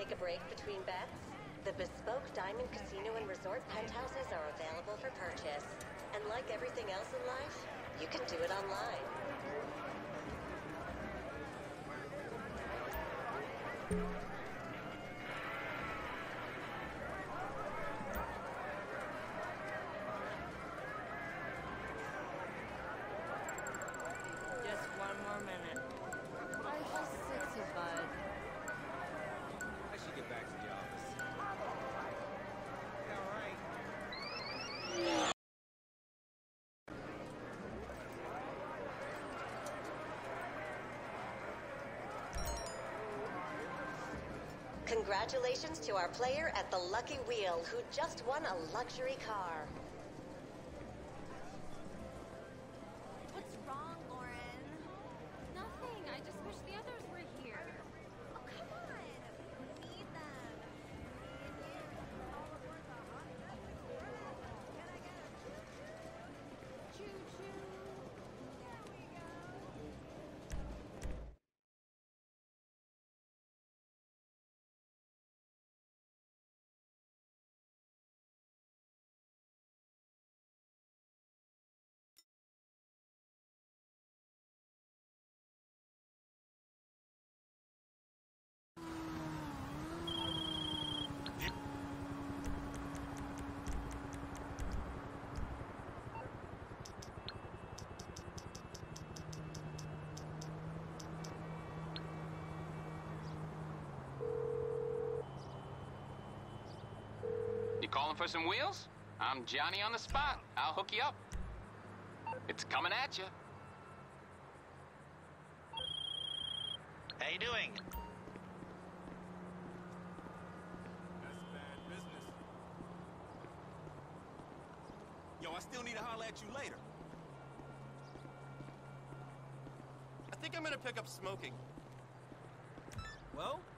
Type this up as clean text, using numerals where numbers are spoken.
take a break between bets? The bespoke Diamond Casino and Resort penthouses are available for purchase. And like everything else in life, you can do it online. Just one more minute. Life is sexy, bud. I should get back to the office. Yeah, all right. Congratulations to our player at the Lucky Wheel who just won a luxury car. What's wrong, Lauren? Nothing. I just wish the others were here. Oh, come on. We need them. Choo-choo. There we go. You calling for some wheels? I'm Johnny on the spot. I'll hook you up. It's coming at you. How you doing? That's bad business. Yo, I still need to holler at you later. I think I'm gonna pick up smoking. Well,